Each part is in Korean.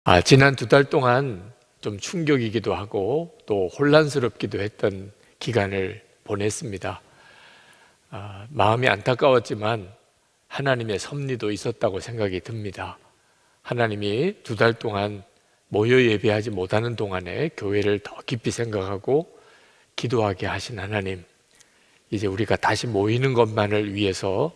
지난 2달 동안 좀 충격이기도 하고 또 혼란스럽기도 했던 기간을 보냈습니다. 마음이 안타까웠지만 하나님의 섭리도 있었다고 생각이 듭니다. 하나님이 2달 동안 모여 예배하지 못하는 동안에 교회를 더 깊이 생각하고 기도하게 하신 하나님, 이제 우리가 다시 모이는 것만을 위해서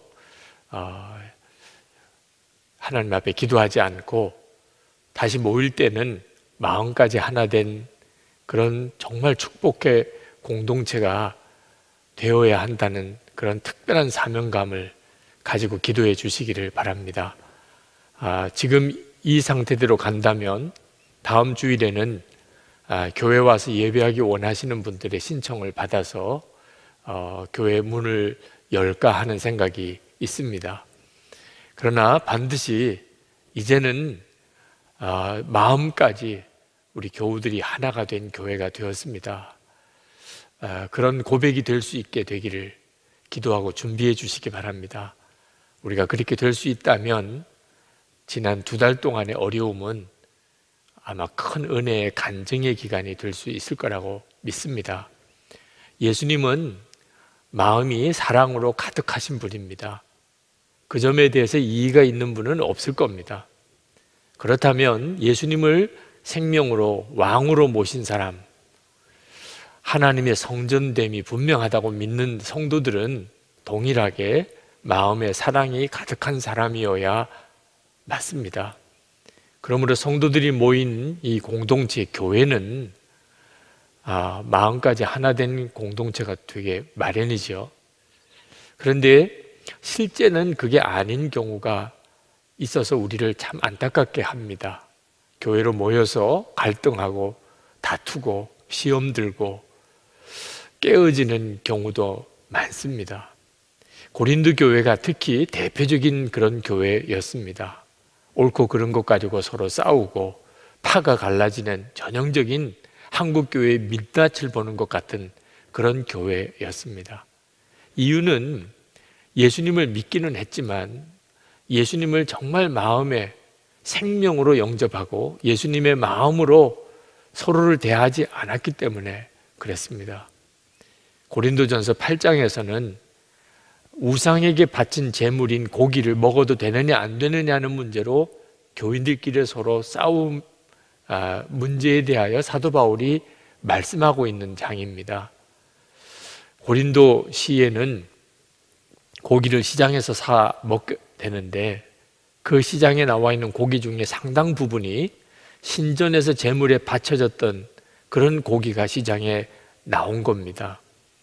하나님 앞에 기도하지 않고 다시 모일 때는 마음까지 하나 된 그런 정말 축복의 공동체가 되어야 한다는 그런 특별한 사명감을 가지고 기도해 주시기를 바랍니다. 지금 이 상태대로 간다면 다음 주일에는 교회 와서 예배하기 원하시는 분들의 신청을 받아서 교회 문을 열까 하는 생각이 있습니다. 그러나 반드시 이제는 마음까지 우리 교우들이 하나가 된 교회가 되었습니다. 그런 고백이 될 수 있게 되기를 기도하고 준비해 주시기 바랍니다. 우리가 그렇게 될 수 있다면 지난 2달 동안의 어려움은 아마 큰 은혜의 간증의 기간이 될 수 있을 거라고 믿습니다. 예수님은 마음이 사랑으로 가득하신 분입니다. 그 점에 대해서 이의가 있는 분은 없을 겁니다. 그렇다면 예수님을 생명으로 왕으로 모신 사람, 하나님의 성전됨이 분명하다고 믿는 성도들은 동일하게 마음에 사랑이 가득한 사람이어야 맞습니다. 그러므로 성도들이 모인 이 공동체 교회는 마음까지 하나 된 공동체가 되게 마련이죠. 그런데 실제는 그게 아닌 경우가 있어서 우리를 참 안타깝게 합니다. 교회로 모여서 갈등하고 다투고 시험 들고 깨어지는 경우도 많습니다. 고린도 교회가 특히 대표적인 그런 교회였습니다. 옳고 그른 것 가지고 서로 싸우고 파가 갈라지는 전형적인 한국 교회의 민낯을 보는 것 같은 그런 교회였습니다. 이유는 예수님을 믿기는 했지만 예수님을 정말 마음에 생명으로 영접하고 예수님의 마음으로 서로를 대하지 않았기 때문에 그랬습니다. 고린도전서 8장에서는 우상에게 바친 제물인 고기를 먹어도 되느냐 안 되느냐는 문제로 교인들끼리 서로 싸움 문제에 대하여 사도 바울이 말씀하고 있는 장입니다. 고린도 시에는 고기를 시장에서 사 먹게 되는데 그 시장에 나와 있는 고기 중에 상당 부분이 신전에서 제물에 바쳐졌던 그런 고기가 시장에 나온 겁니다.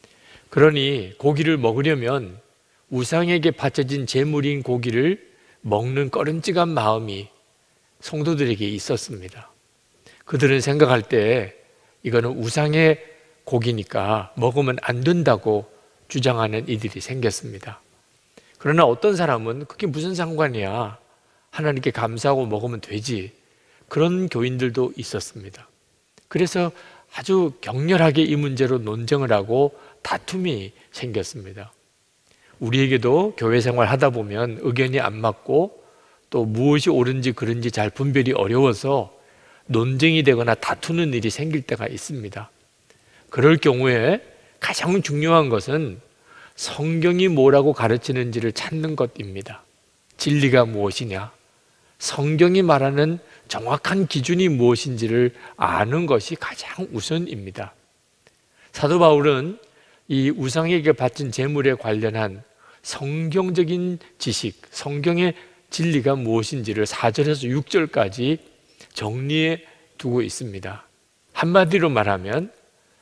그러니 고기를 먹으려면 우상에게 바쳐진 제물인 고기를 먹는 꺼림직한 마음이 성도들에게 있었습니다. 그들은 생각할 때 이거는 우상의 고기니까 먹으면 안 된다고 주장하는 이들이 생겼습니다. 그러나 어떤 사람은 그게 무슨 상관이야, 하나님께 감사하고 먹으면 되지, 그런 교인들도 있었습니다. 그래서 아주 격렬하게 이 문제로 논쟁을 하고 다툼이 생겼습니다. 우리에게도 교회 생활 하다 보면 의견이 안 맞고 또 무엇이 옳은지 그른지 잘 분별이 어려워서 논쟁이 되거나 다투는 일이 생길 때가 있습니다. 그럴 경우에 가장 중요한 것은 성경이 뭐라고 가르치는지를 찾는 것입니다. 진리가 무엇이냐, 성경이 말하는 정확한 기준이 무엇인지를 아는 것이 가장 우선입니다. 사도 바울은 이 우상에게 바친 제물에 관련한 성경적인 지식, 성경의 진리가 무엇인지를 4절에서 6절까지 정리해 두고 있습니다. 한마디로 말하면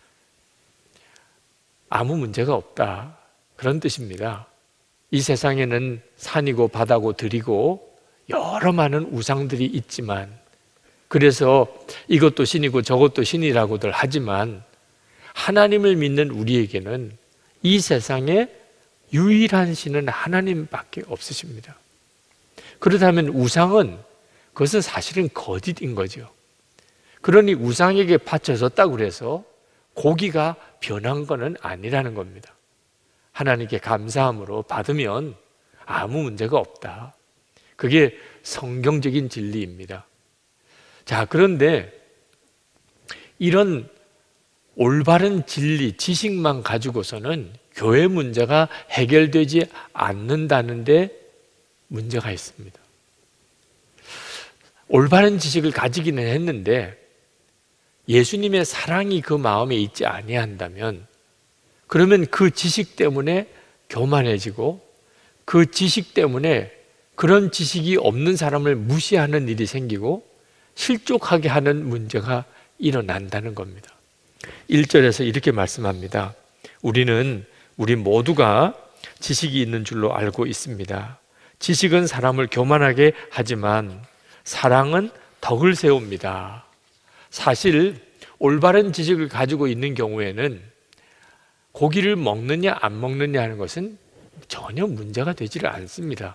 아무 문제가 없다, 그런 뜻입니다. 이 세상에는 산이고 바다고 들이고 여러 많은 우상들이 있지만, 그래서 이것도 신이고 저것도 신이라고들 하지만 하나님을 믿는 우리에게는 이 세상에 유일한 신은 하나님밖에 없으십니다. 그렇다면 우상은, 그것은 사실은 거짓인 거죠. 그러니 우상에게 바쳐졌다고 해서 고기가 변한 것은 아니라는 겁니다. 하나님께 감사함으로 받으면 아무 문제가 없다. 그게 성경적인 진리입니다. 자, 그런데 이런 올바른 진리, 지식만 가지고서는 교회 문제가 해결되지 않는다는데 문제가 있습니다. 올바른 지식을 가지기는 했는데 예수님의 사랑이 그 마음에 있지 아니한다면, 그러면 그 지식 때문에 교만해지고 그 지식 때문에 그런 지식이 없는 사람을 무시하는 일이 생기고 실족하게 하는 문제가 일어난다는 겁니다. 1절에서 이렇게 말씀합니다. 우리 모두가 지식이 있는 줄로 알고 있습니다. 지식은 사람을 교만하게 하지만 사랑은 덕을 세웁니다. 사실 올바른 지식을 가지고 있는 경우에는 고기를 먹느냐 안 먹느냐 하는 것은 전혀 문제가 되지를 않습니다.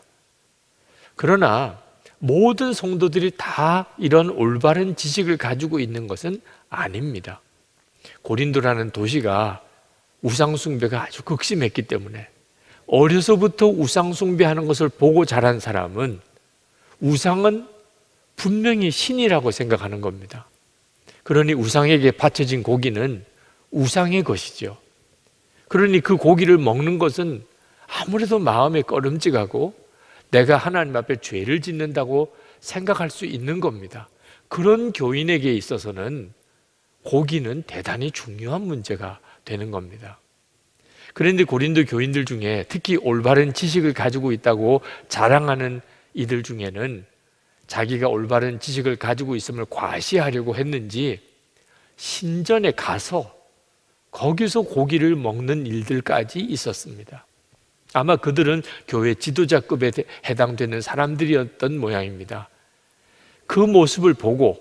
그러나 모든 성도들이 다 이런 올바른 지식을 가지고 있는 것은 아닙니다. 고린도라는 도시가 우상숭배가 아주 극심했기 때문에 어려서부터 우상숭배하는 것을 보고 자란 사람은 우상은 분명히 신이라고 생각하는 겁니다. 그러니 우상에게 바쳐진 고기는 우상의 것이죠. 그러니 그 고기를 먹는 것은 아무래도 마음에 꺼름직하고 내가 하나님 앞에 죄를 짓는다고 생각할 수 있는 겁니다. 그런 교인에게 있어서는 고기는 대단히 중요한 문제가 되는 겁니다. 그런데 고린도 교인들 중에 특히 올바른 지식을 가지고 있다고 자랑하는 이들 중에는 자기가 올바른 지식을 가지고 있음을 과시하려고 했는지 신전에 가서 거기서 고기를 먹는 일들까지 있었습니다. 아마 그들은 교회 지도자급에 해당되는 사람들이었던 모양입니다. 그 모습을 보고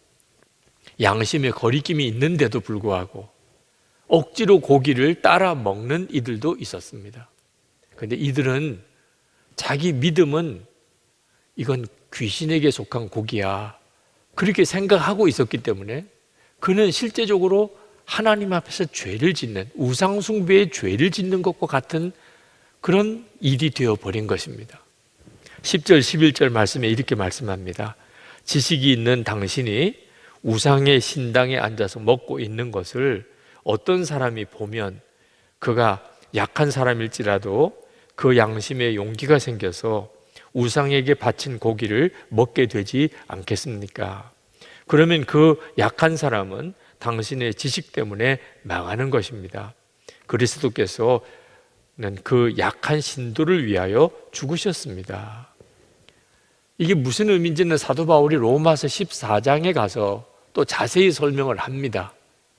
양심의 거리낌이 있는데도 불구하고 억지로 고기를 따라 먹는 이들도 있었습니다. 그런데 이들은 자기 믿음은 이건 귀신에게 속한 고기야, 그렇게 생각하고 있었기 때문에 그는 실제적으로 하나님 앞에서 죄를 짓는, 우상숭배의 죄를 짓는 것과 같은 그런 일이 되어버린 것입니다. 10절 11절 말씀에 이렇게 말씀합니다. 지식이 있는 당신이 우상의 신당에 앉아서 먹고 있는 것을 어떤 사람이 보면 그가 약한 사람일지라도 그 양심에 용기가 생겨서 우상에게 바친 고기를 먹게 되지 않겠습니까? 그러면 그 약한 사람은 당신의 지식 때문에 망하는 것입니다. 그리스도께서는 그 약한 신도를 위하여 죽으셨습니다. 이게 무슨 의미인지는 사도 바울이 로마서 14장에 가서 또 자세히 설명을 합니다.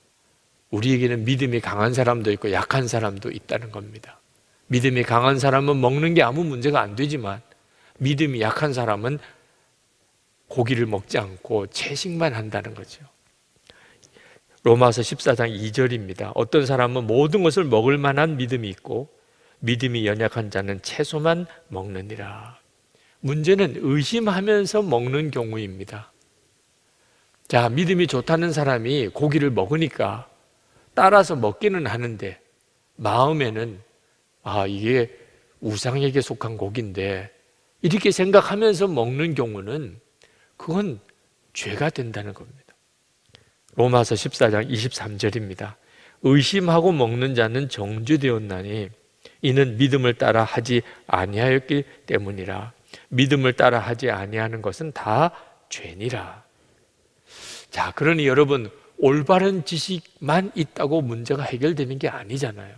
우리에게는 믿음이 강한 사람도 있고 약한 사람도 있다는 겁니다. 믿음이 강한 사람은 먹는 게 아무 문제가 안 되지만 믿음이 약한 사람은 고기를 먹지 않고 채식만 한다는 거죠. 로마서 14장 2절입니다. 어떤 사람은 모든 것을 먹을 만한 믿음이 있고 믿음이 연약한 자는 채소만 먹느니라. 문제는 의심하면서 먹는 경우입니다. 자, 믿음이 좋다는 사람이 고기를 먹으니까 따라서 먹기는 하는데 마음에는 이게 우상에게 속한 고기인데 이렇게 생각하면서 먹는 경우는 그건 죄가 된다는 겁니다. 로마서 14장 23절입니다. 의심하고 먹는 자는 정죄되었나니 이는 믿음을 따라 하지 아니하였기 때문이라. 믿음을 따라 하지 아니하는 것은 다 죄니라. 자, 그러니 여러분, 올바른 지식만 있다고 문제가 해결되는 게 아니잖아요.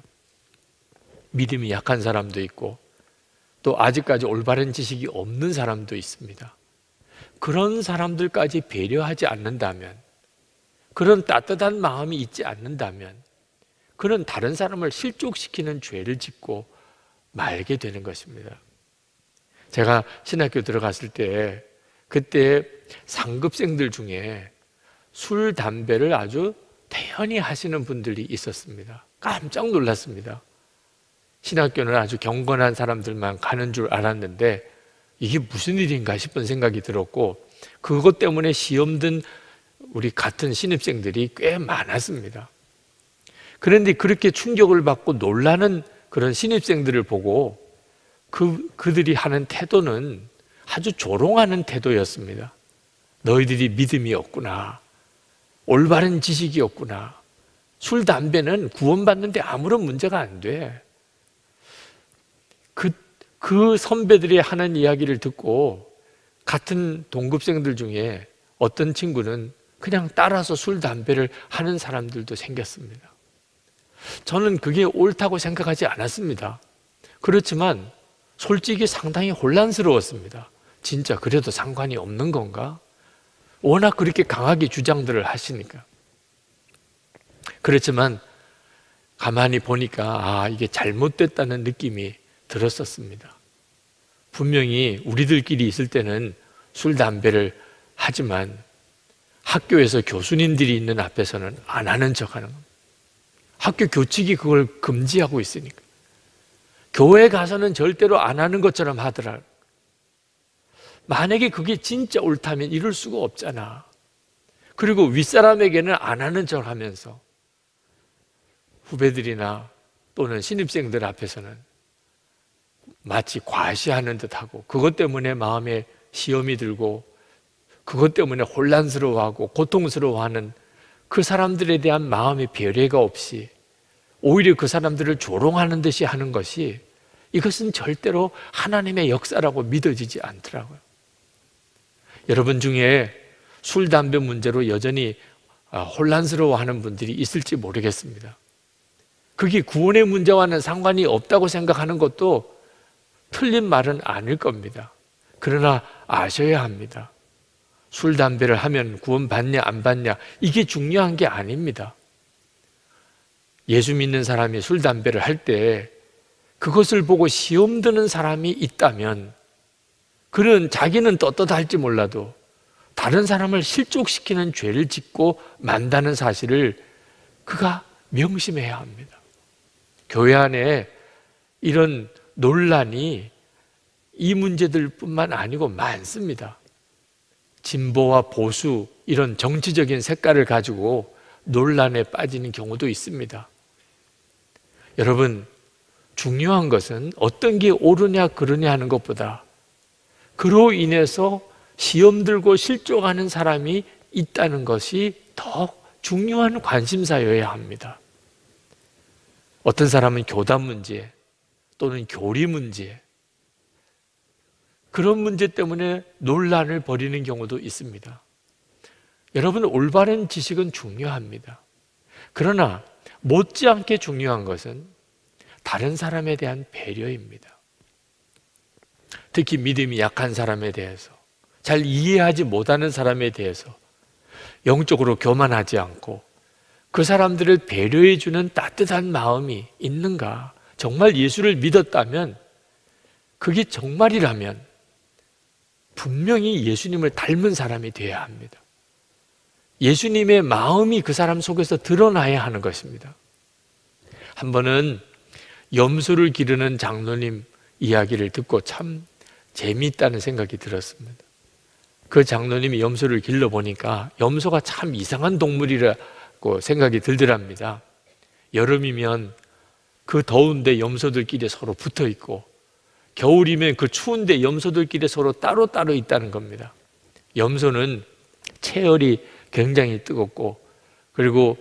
믿음이 약한 사람도 있고 또 아직까지 올바른 지식이 없는 사람도 있습니다. 그런 사람들까지 배려하지 않는다면, 그런 따뜻한 마음이 있지 않는다면 그는 다른 사람을 실족시키는 죄를 짓고 말게 되는 것입니다. 제가 신학교 들어갔을 때 그때 상급생들 중에 술, 담배를 아주 태연히 하시는 분들이 있었습니다. 깜짝 놀랐습니다. 신학교는 아주 경건한 사람들만 가는 줄 알았는데 이게 무슨 일인가 싶은 생각이 들었고 그것 때문에 시험 든 우리 같은 신입생들이 꽤 많았습니다. 그런데 그렇게 충격을 받고 놀라는 그런 신입생들을 보고 그들이 하는 태도는 아주 조롱하는 태도였습니다. 너희들이 믿음이 없구나. 올바른 지식이 없구나. 술, 담배는 구원받는데 아무런 문제가 안 돼. 그 선배들이 하는 이야기를 듣고 같은 동급생들 중에 어떤 친구는 그냥 따라서 술, 담배를 하는 사람들도 생겼습니다. 저는 그게 옳다고 생각하지 않았습니다. 그렇지만 솔직히 상당히 혼란스러웠습니다. 진짜 그래도 상관이 없는 건가? 워낙 그렇게 강하게 주장들을 하시니까. 그렇지만 가만히 보니까 이게 잘못됐다는 느낌이 들었었습니다. 분명히 우리들끼리 있을 때는 술, 담배를 하지만 학교에서 교수님들이 있는 앞에서는 안 하는 척 하는 겁니다. 학교 교칙이 그걸 금지하고 있으니까. 교회 가서는 절대로 안 하는 것처럼 하더라. 만약에 그게 진짜 옳다면 이럴 수가 없잖아. 그리고 윗사람에게는 안 하는 척 하면서 후배들이나 또는 신입생들 앞에서는 마치 과시하는 듯하고, 그것 때문에 마음에 시험이 들고 그것 때문에 혼란스러워하고 고통스러워하는 그 사람들에 대한 마음의 배려가 없이 오히려 그 사람들을 조롱하는 듯이 하는 것이, 이것은 절대로 하나님의 역사라고 믿어지지 않더라고요. 여러분 중에 술, 담배 문제로 여전히 혼란스러워하는 분들이 있을지 모르겠습니다. 그게 구원의 문제와는 상관이 없다고 생각하는 것도 틀린 말은 아닐 겁니다. 그러나 아셔야 합니다. 술, 담배를 하면 구원 받냐 안 받냐, 이게 중요한 게 아닙니다. 예수 믿는 사람이 술, 담배를 할 때 그것을 보고 시험 드는 사람이 있다면 그는 자기는 떳떳할지 몰라도 다른 사람을 실족시키는 죄를 짓고 만다는 사실을 그가 명심해야 합니다. 교회 안에 이런 논란이 이 문제들뿐만 아니고 많습니다. 진보와 보수, 이런 정치적인 색깔을 가지고 논란에 빠지는 경우도 있습니다. 여러분, 중요한 것은 어떤 게 옳으냐 그르냐 하는 것보다 그로 인해서 시험 들고 실족하는 사람이 있다는 것이 더 중요한 관심사여야 합니다. 어떤 사람은 교단 문제 또는 교리 문제, 그런 문제 때문에 논란을 벌이는 경우도 있습니다. 여러분, 올바른 지식은 중요합니다. 그러나 못지않게 중요한 것은 다른 사람에 대한 배려입니다. 특히 믿음이 약한 사람에 대해서, 잘 이해하지 못하는 사람에 대해서 영적으로 교만하지 않고 그 사람들을 배려해주는 따뜻한 마음이 있는가? 정말 예수를 믿었다면, 그게 정말이라면 분명히 예수님을 닮은 사람이 되어야 합니다. 예수님의 마음이 그 사람 속에서 드러나야 하는 것입니다. 한 번은 염소를 기르는 장로님 이야기를 듣고 참 재미있다는 생각이 들었습니다. 그 장로님이 염소를 길러보니까 염소가 참 이상한 동물이라고 생각이 들더랍니다. 여름이면 그 더운데 염소들끼리 서로 붙어 있고, 겨울이면 그 추운데 염소들끼리 서로 따로따로 있다는 겁니다. 염소는 체열이 굉장히 뜨겁고, 그리고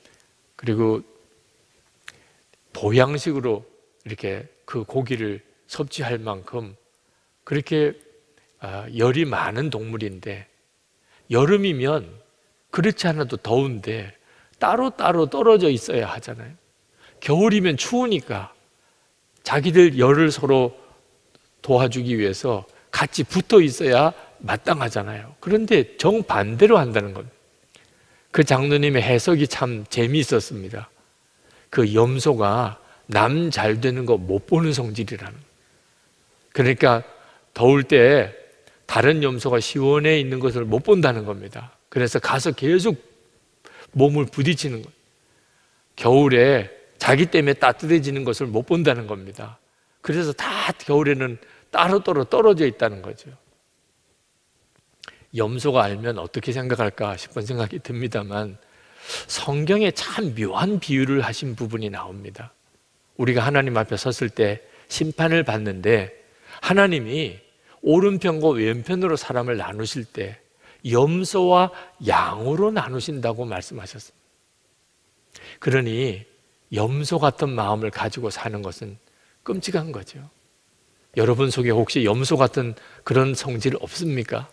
보양식으로 이렇게 그 고기를 섭취할 만큼 그렇게 열이 많은 동물인데, 여름이면 그렇지 않아도 더운데 따로따로 떨어져 있어야 하잖아요. 겨울이면 추우니까 자기들 열을 서로 도와주기 위해서 같이 붙어 있어야 마땅하잖아요. 그런데 정반대로 한다는 겁니다. 그 장로님의 해석이 참 재미있었습니다. 그 염소가 남 잘 되는 거 못 보는 성질이라는 거예요. 그러니까 더울 때 다른 염소가 시원해 있는 것을 못 본다는 겁니다. 그래서 가서 계속 몸을 부딪히는 거예요. 겨울에 자기 때문에 따뜻해지는 것을 못 본다는 겁니다. 그래서 다 겨울에는 따로따로 떨어져 있다는 거죠. 염소가 알면 어떻게 생각할까 싶은 생각이 듭니다만, 성경에 참 묘한 비유를 하신 부분이 나옵니다. 우리가 하나님 앞에 섰을 때 심판을 받는데, 하나님이 오른편과 왼편으로 사람을 나누실 때 염소와 양으로 나누신다고 말씀하셨습니다. 그러니 염소 같은 마음을 가지고 사는 것은 끔찍한 거죠. 여러분 속에 혹시 염소 같은 그런 성질 없습니까?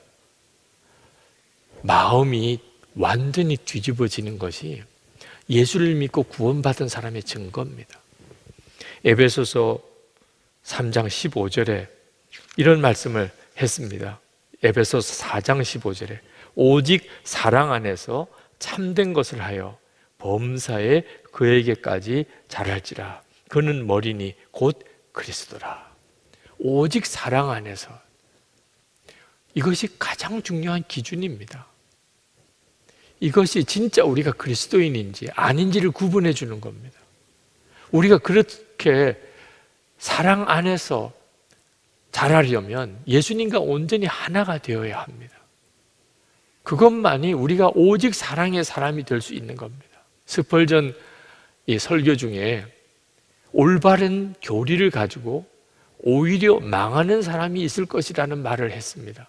마음이 완전히 뒤집어지는 것이 예수를 믿고 구원받은 사람의 증거입니다. 에베소서 3장 15절에 이런 말씀을 했습니다. 에베소서 4장 15절에 오직 사랑 안에서 참된 것을 하여 범사에 그에게까지 자랄지라. 그는 머리니 곧 그리스도라. 오직 사랑 안에서. 이것이 가장 중요한 기준입니다. 이것이 진짜 우리가 그리스도인인지 아닌지를 구분해 주는 겁니다. 우리가 그렇게 사랑 안에서 자라려면 예수님과 온전히 하나가 되어야 합니다. 그것만이 우리가 오직 사랑의 사람이 될 수 있는 겁니다. 스펄전 이 설교 중에 올바른 교리를 가지고 오히려 망하는 사람이 있을 것이라는 말을 했습니다.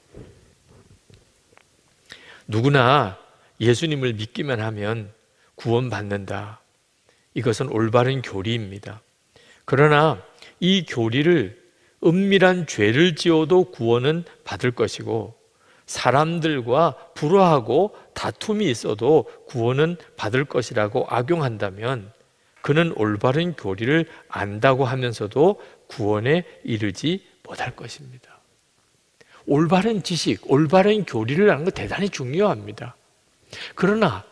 누구나 예수님을 믿기만 하면 구원받는다. 이것은 올바른 교리입니다. 그러나 이 교리를 은밀한 죄를 지어도 구원은 받을 것이고 사람들과 불화하고 다툼이 있어도 구원은 받을 것이라고 악용한다면 그는 올바른 교리를 안다고 하면서도 구원에 이르지 못할 것입니다. 올바른 지식, 올바른 교리를 아는 것 대단히 중요합니다. 그러나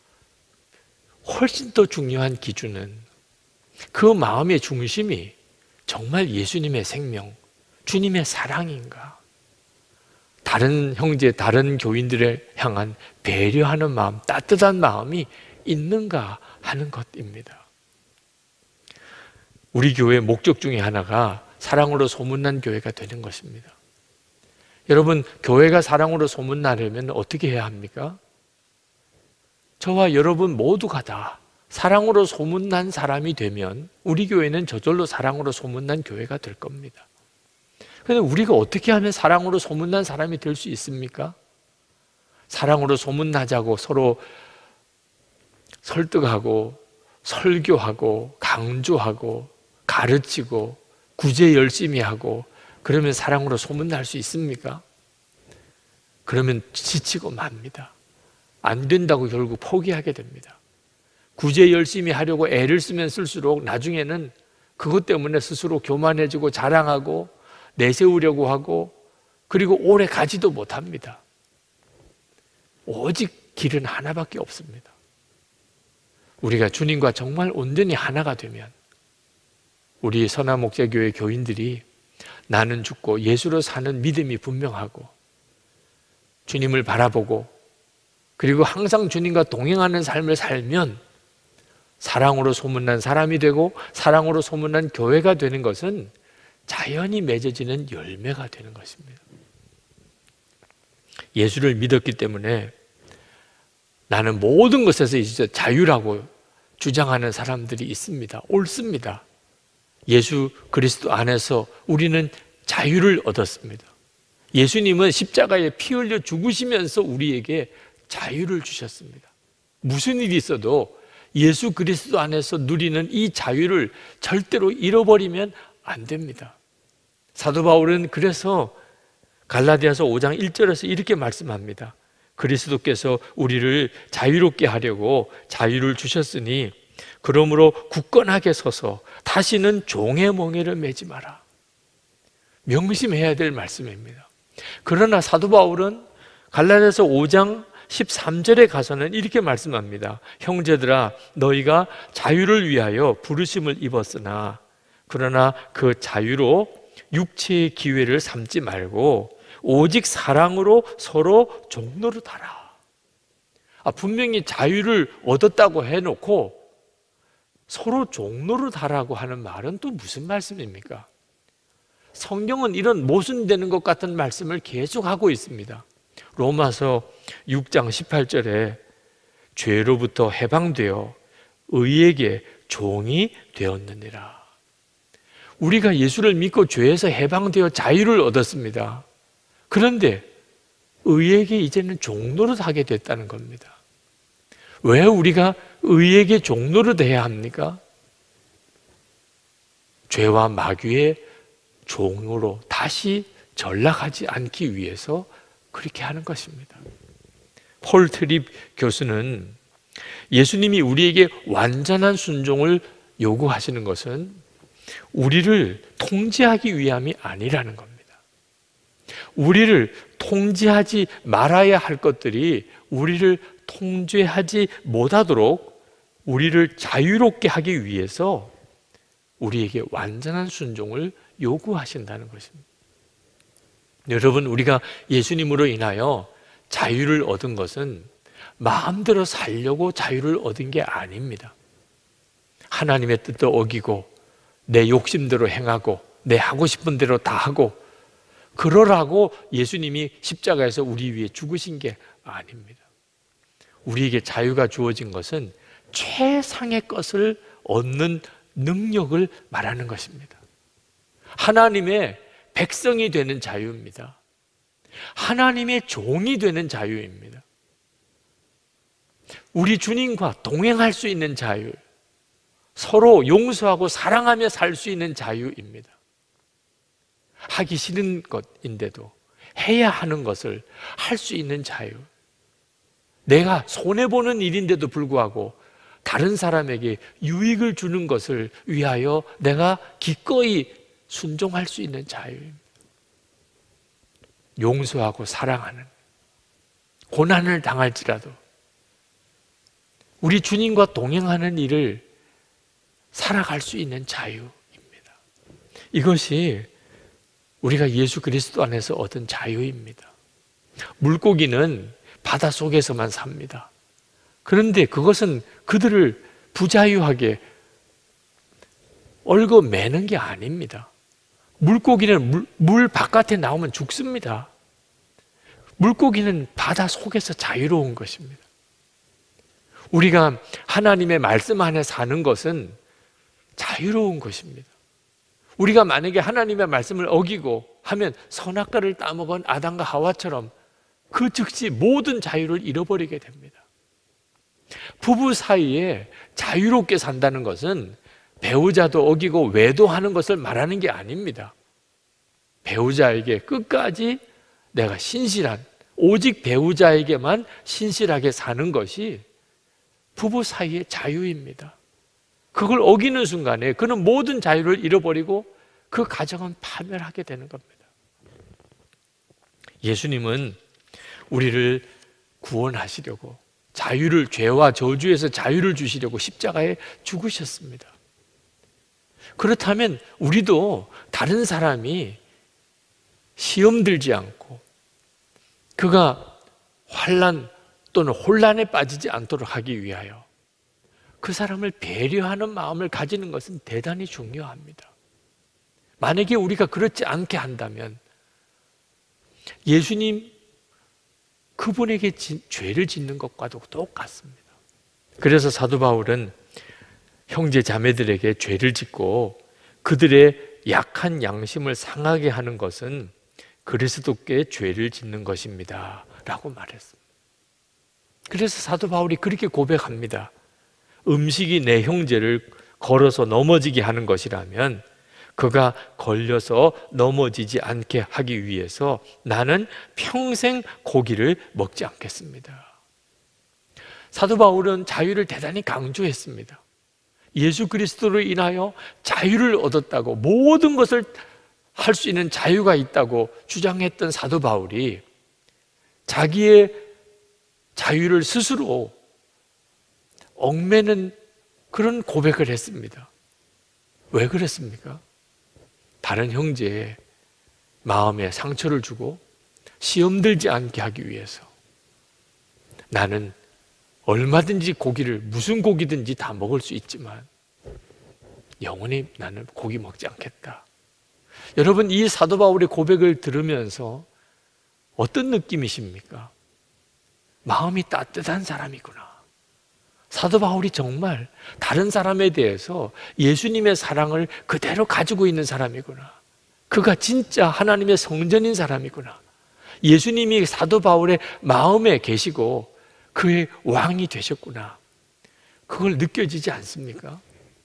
훨씬 더 중요한 기준은 그 마음의 중심이 정말 예수님의 생명, 주님의 사랑인가? 다른 형제, 다른 교인들을 향한 배려하는 마음, 따뜻한 마음이 있는가 하는 것입니다. 우리 교회의 목적 중에 하나가 사랑으로 소문난 교회가 되는 것입니다. 여러분, 교회가 사랑으로 소문나려면 어떻게 해야 합니까? 저와 여러분 모두가 다 사랑으로 소문난 사람이 되면 우리 교회는 저절로 사랑으로 소문난 교회가 될 겁니다. 그런데 우리가 어떻게 하면 사랑으로 소문난 사람이 될 수 있습니까? 사랑으로 소문나자고 서로 설득하고 설교하고 강조하고 가르치고 구제 열심히 하고 그러면 사랑으로 소문날 수 있습니까? 그러면 지치고 맙니다. 안 된다고 결국 포기하게 됩니다. 구제 열심히 하려고 애를 쓰면 쓸수록 나중에는 그것 때문에 스스로 교만해지고 자랑하고 내세우려고 하고 그리고 오래 가지도 못합니다. 오직 길은 하나밖에 없습니다. 우리가 주님과 정말 온전히 하나가 되면 우리 선화목자교회 교인들이 나는 죽고 예수로 사는 믿음이 분명하고 주님을 바라보고 그리고 항상 주님과 동행하는 삶을 살면 사랑으로 소문난 사람이 되고 사랑으로 소문난 교회가 되는 것은 자연히 맺어지는 열매가 되는 것입니다. 예수를 믿었기 때문에 나는 모든 것에서 이제 자유라고 주장하는 사람들이 있습니다. 옳습니다. 예수 그리스도 안에서 우리는 자유를 얻었습니다. 예수님은 십자가에 피 흘려 죽으시면서 우리에게 자유를 주셨습니다. 무슨 일이 있어도 예수 그리스도 안에서 누리는 이 자유를 절대로 잃어버리면 안 됩니다. 사도 바울은 그래서 갈라디아서 5장 1절에서 이렇게 말씀합니다. 그리스도께서 우리를 자유롭게 하려고 자유를 주셨으니 그러므로 굳건하게 서서 다시는 종의 멍에를 매지 마라. 명심해야 될 말씀입니다. 그러나 사도 바울은 갈라디아서 5장 13절에 가서는 이렇게 말씀합니다. 형제들아 너희가 자유를 위하여 부르심을 입었으나 그러나 그 자유로 육체의 기회를 삼지 말고 오직 사랑으로 서로 종노릇하라. 분명히 자유를 얻었다고 해놓고 서로 종노릇하라고 하는 말은 또 무슨 말씀입니까? 성경은 이런 모순되는 것 같은 말씀을 계속하고 있습니다. 로마서 6장 18절에 죄로부터 해방되어 의에게 종이 되었느니라. 우리가 예수를 믿고 죄에서 해방되어 자유를 얻었습니다. 그런데 의에게 이제는 종노릇 하게 됐다는 겁니다. 왜 우리가 의에게 종노릇 해야 합니까? 죄와 마귀의 종으로 다시 전락하지 않기 위해서 그렇게 하는 것입니다. 폴 트립 교수는 예수님이 우리에게 완전한 순종을 요구하시는 것은 우리를 통제하기 위함이 아니라는 겁니다. 우리를 통제하지 말아야 할 것들이 우리를 통제하지 못하도록 우리를 자유롭게 하기 위해서 우리에게 완전한 순종을 요구하신다는 것입니다. 여러분, 우리가 예수님으로 인하여 자유를 얻은 것은 마음대로 살려고 자유를 얻은 게 아닙니다. 하나님의 뜻도 어기고 내 욕심대로 행하고 내 하고 싶은 대로 다 하고 그러라고 예수님이 십자가에서 우리 위해 죽으신 게 아닙니다. 우리에게 자유가 주어진 것은 최상의 것을 얻는 능력을 말하는 것입니다. 하나님의 백성이 되는 자유입니다. 하나님의 종이 되는 자유입니다. 우리 주님과 동행할 수 있는 자유, 서로 용서하고 사랑하며 살 수 있는 자유입니다. 하기 싫은 것인데도 해야 하는 것을 할 수 있는 자유, 내가 손해보는 일인데도 불구하고 다른 사람에게 유익을 주는 것을 위하여 내가 기꺼이 순종할 수 있는 자유입니다. 용서하고 사랑하는, 고난을 당할지라도 우리 주님과 동행하는 일을 살아갈 수 있는 자유입니다. 이것이 우리가 예수 그리스도 안에서 얻은 자유입니다. 물고기는 바다 속에서만 삽니다. 그런데 그것은 그들을 부자유하게 얽어매는 게 아닙니다. 물고기는 물 바깥에 나오면 죽습니다. 물고기는 바다 속에서 자유로운 것입니다. 우리가 하나님의 말씀 안에 사는 것은 자유로운 것입니다. 우리가 만약에 하나님의 말씀을 어기고 하면 선악과를 따먹은 아담과 하와처럼 그 즉시 모든 자유를 잃어버리게 됩니다. 부부 사이에 자유롭게 산다는 것은 배우자도 어기고 외도하는 것을 말하는 게 아닙니다. 배우자에게 끝까지 내가 신실한, 오직 배우자에게만 신실하게 사는 것이 부부 사이의 자유입니다. 그걸 어기는 순간에 그는 모든 자유를 잃어버리고 그 가정은 파멸하게 되는 겁니다. 예수님은 우리를 구원하시려고 자유를, 죄와 저주에서 자유를 주시려고 십자가에 죽으셨습니다. 그렇다면 우리도 다른 사람이 시험 들지 않고 그가 환난 또는 혼란에 빠지지 않도록 하기 위하여 그 사람을 배려하는 마음을 가지는 것은 대단히 중요합니다. 만약에 우리가 그렇지 않게 한다면 예수님 그분에게 죄를 짓는 것과도 똑같습니다. 그래서 사도 바울은 형제 자매들에게 죄를 짓고 그들의 약한 양심을 상하게 하는 것은 그리스도께 죄를 짓는 것입니다 라고 말했습니다. 그래서 사도 바울이 그렇게 고백합니다. 음식이 내 형제를 걸어서 넘어지게 하는 것이라면 그가 걸려서 넘어지지 않게 하기 위해서 나는 평생 고기를 먹지 않겠습니다. 사도 바울은 자유를 대단히 강조했습니다. 예수 그리스도로 인하여 자유를 얻었다고, 모든 것을 할 수 있는 자유가 있다고 주장했던 사도 바울이 자기의 자유를 스스로 얽매는 그런 고백을 했습니다. 왜 그랬습니까? 다른 형제의 마음에 상처를 주고 시험 들지 않게 하기 위해서 나는 얼마든지 고기를, 무슨 고기든지 다 먹을 수 있지만 영원히 나는 고기 먹지 않겠다. 여러분, 이 사도 바울의 고백을 들으면서 어떤 느낌이십니까? 마음이 따뜻한 사람이구나. 사도 바울이 정말 다른 사람에 대해서 예수님의 사랑을 그대로 가지고 있는 사람이구나. 그가 진짜 하나님의 성전인 사람이구나. 예수님이 사도 바울의 마음에 계시고 그의 왕이 되셨구나. 그걸 느껴지지 않습니까?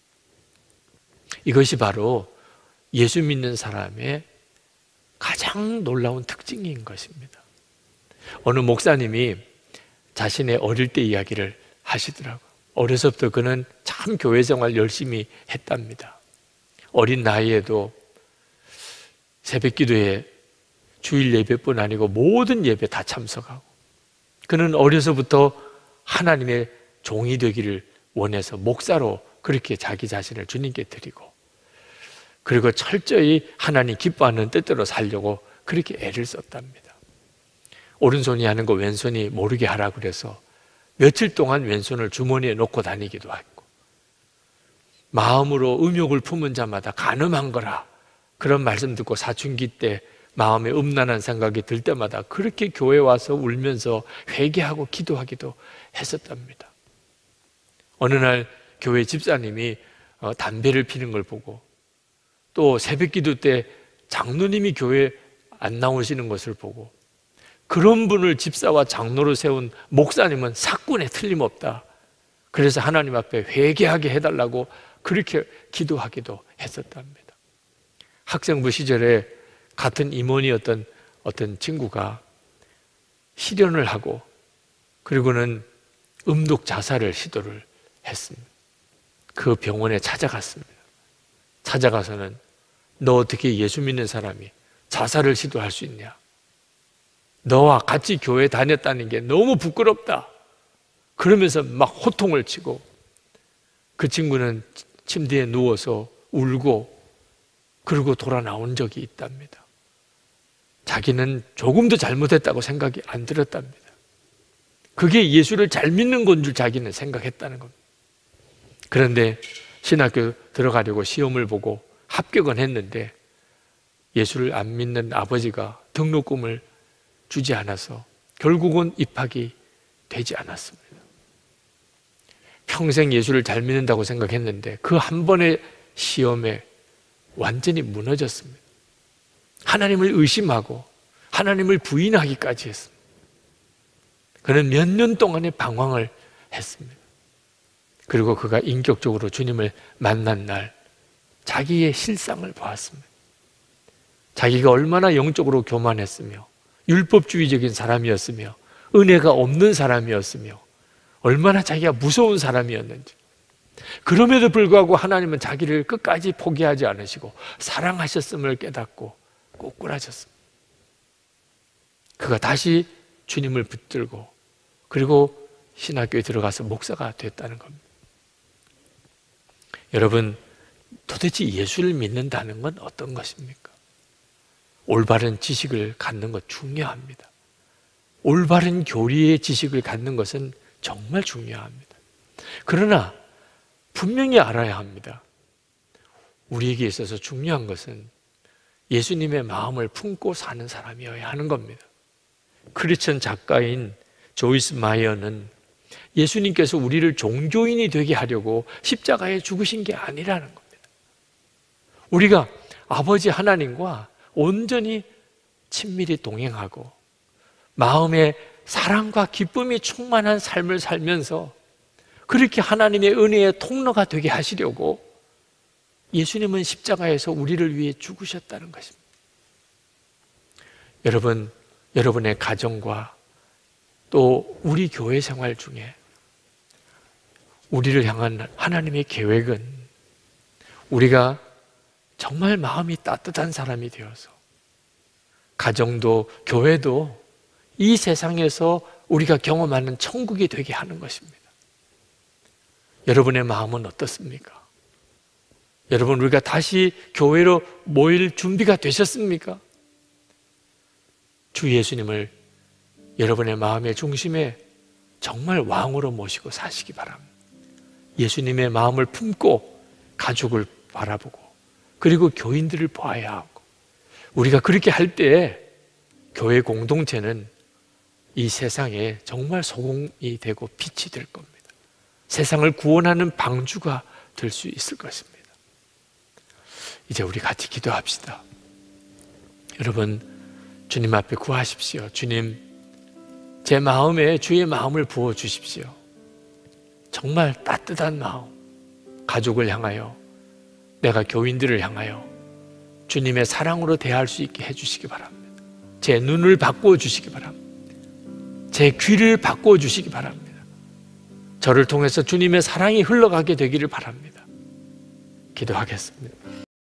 이것이 바로 예수 믿는 사람의 가장 놀라운 특징인 것입니다. 어느 목사님이 자신의 어릴 때 이야기를 하시더라고요. 어려서부터 그는 참 교회 생활 열심히 했답니다. 어린 나이에도 새벽 기도에 주일 예배뿐 아니고 모든 예배 다 참석하고, 그는 어려서부터 하나님의 종이 되기를 원해서 목사로 그렇게 자기 자신을 주님께 드리고, 그리고 철저히 하나님 기뻐하는 뜻대로 살려고 그렇게 애를 썼답니다. 오른손이 하는 거 왼손이 모르게 하라고 그래서 며칠 동안 왼손을 주머니에 넣고 다니기도 했고, 마음으로 음욕을 품은 자마다 간음한 거라 그런 말씀 듣고 사춘기 때 마음에 음란한 생각이 들 때마다 그렇게 교회 와서 울면서 회개하고 기도하기도 했었답니다. 어느 날 교회 집사님이 담배를 피는 걸 보고, 또 새벽 기도 때 장로님이 교회에 안 나오시는 것을 보고, 그런 분을 집사와 장로로 세운 목사님은 사꾼에 틀림없다. 그래서 하나님 앞에 회개하게 해달라고 그렇게 기도하기도 했었답니다. 학생부 시절에 같은 임원이었던 어떤 친구가 실연을 하고 그리고는 음독 자살을 시도를 했습니다. 그 병원에 찾아갔습니다. 찾아가서는 너 어떻게 예수 믿는 사람이 자살을 시도할 수 있냐? 너와 같이 교회 다녔다는 게 너무 부끄럽다. 그러면서 막 호통을 치고, 그 친구는 침대에 누워서 울고 그러고 돌아 나온 적이 있답니다. 자기는 조금도 잘못했다고 생각이 안 들었답니다. 그게 예수를 잘 믿는 건 줄 자기는 생각했다는 겁니다. 그런데 신학교 들어가려고 시험을 보고 합격은 했는데 예수를 안 믿는 아버지가 등록금을 주지 않아서 결국은 입학이 되지 않았습니다. 평생 예수를 잘 믿는다고 생각했는데 그 한 번의 시험에 완전히 무너졌습니다. 하나님을 의심하고 하나님을 부인하기까지 했습니다. 그는 몇 년 동안의 방황을 했습니다. 그리고 그가 인격적으로 주님을 만난 날 자기의 실상을 보았습니다. 자기가 얼마나 영적으로 교만했으며 율법주의적인 사람이었으며 은혜가 없는 사람이었으며 얼마나 자기가 무서운 사람이었는지, 그럼에도 불구하고 하나님은 자기를 끝까지 포기하지 않으시고 사랑하셨음을 깨닫고 꼬꾸라졌습니다. 그가 다시 주님을 붙들고 그리고 신학교에 들어가서 목사가 됐다는 겁니다. 여러분, 도대체 예수를 믿는다는 건 어떤 것입니까? 올바른 지식을 갖는 것 중요합니다. 올바른 교리의 지식을 갖는 것은 정말 중요합니다. 그러나 분명히 알아야 합니다. 우리에게 있어서 중요한 것은 예수님의 마음을 품고 사는 사람이어야 하는 겁니다. 크리스천 작가인 조이스 마이어는 예수님께서 우리를 종교인이 되게 하려고 십자가에 죽으신 게 아니라는 겁니다. 우리가 아버지 하나님과 온전히 친밀히 동행하고 마음에 사랑과 기쁨이 충만한 삶을 살면서 그렇게 하나님의 은혜의 통로가 되게 하시려고 예수님은 십자가에서 우리를 위해 죽으셨다는 것입니다. 여러분, 여러분의 가정과 또 우리 교회 생활 중에 우리를 향한 하나님의 계획은 우리가 정말 마음이 따뜻한 사람이 되어서 가정도 교회도 이 세상에서 우리가 경험하는 천국이 되게 하는 것입니다. 여러분의 마음은 어떻습니까? 여러분, 우리가 다시 교회로 모일 준비가 되셨습니까? 주 예수님을 여러분의 마음의 중심에 정말 왕으로 모시고 사시기 바랍니다. 예수님의 마음을 품고 가족을 바라보고 그리고 교인들을 보아야 하고, 우리가 그렇게 할 때에 교회 공동체는 이 세상에 정말 소금이 되고 빛이 될 겁니다. 세상을 구원하는 방주가 될 수 있을 것입니다. 이제 우리 같이 기도합시다. 여러분, 주님 앞에 구하십시오. 주님, 제 마음에 주의 마음을 부어주십시오. 정말 따뜻한 마음, 가족을 향하여, 내가 교인들을 향하여 주님의 사랑으로 대할 수 있게 해주시기 바랍니다. 제 눈을 바꾸어 주시기 바랍니다. 제 귀를 바꾸어 주시기 바랍니다. 저를 통해서 주님의 사랑이 흘러가게 되기를 바랍니다. 기도하겠습니다.